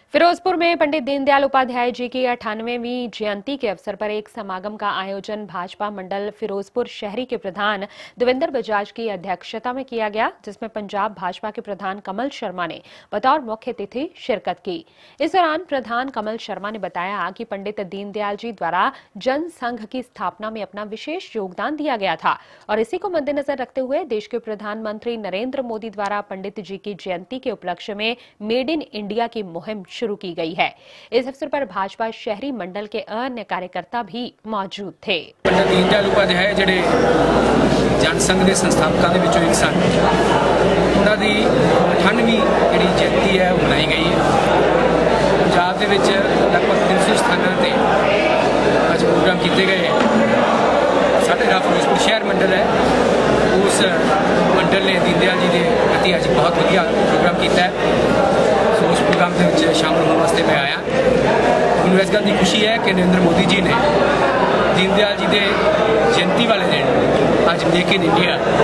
फिरोजपुर में पंडित दीनदयाल उपाध्याय जी की 98वीं जयंती के अवसर पर एक समागम का आयोजन भाजपा मंडल फिरोजपुर शहरी के प्रधान देवेंद्र बजाज की अध्यक्षता में किया गया, जिसमें पंजाब भाजपा के प्रधान कमल शर्मा ने बतौर मुख्य अतिथि शिरकत की। इस दौरान प्रधान कमल शर्मा ने बताया कि पंडित दीनदयाल जी द्वारा जन संघ की स्थापना में अपना विशेष योगदान दिया गया था और इसी को मद्देनजर रखते हुए देश के प्रधानमंत्री नरेंद्र मोदी द्वारा पंडित जी की जयंती के उपलक्ष्य में मेड इन इंडिया की मुहिम शुरू की गई है। इस अवसर पर भाजपा शहरी मंडल के अन्य कार्यकर्ता भी मौजूद थे। पंडित दीनदयाल उपाध्याय जिहड़े जनसंघ के संस्थापकों के विचों एक सन, उन्हां दी 98वीं जिहड़ी जयंती है मनाई गई है। पंजाब दे विच लगभग 300 स्थानों ते अज प्रोग्राम किए गए। साडा फिरोजपुर शहर मंडल है, उस मंडल ने दीनदयाल जी के प्रति अज बहुत वधिया प्रोग्राम किया है। उस प्रोग्राम के शामिल होने वास्ते मैं आया। मैनूं इस गल की खुशी है कि नरेंद्र मोदी जी ने दीनदयाल जी के जयंती वाले दिन अज मेक इन इंडिया